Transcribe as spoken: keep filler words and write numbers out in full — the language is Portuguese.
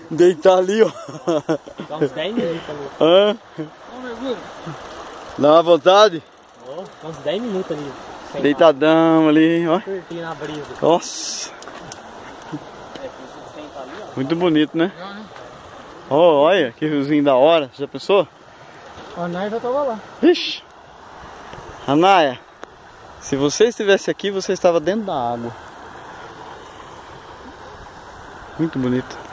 Deitar ali, ó. Dá uns dez minutos ali. Hã? Dá uma vontade? Oh, dá uns dez minutos ali. Deitadão ali, ó. Curtir na brisa. Nossa. Muito bonito, né? Ó, oh, olha que riozinho da hora. Já pensou? A Naya já tava lá. Vixe. Anaya, se você estivesse aqui, você estava dentro da água. Muito bonito.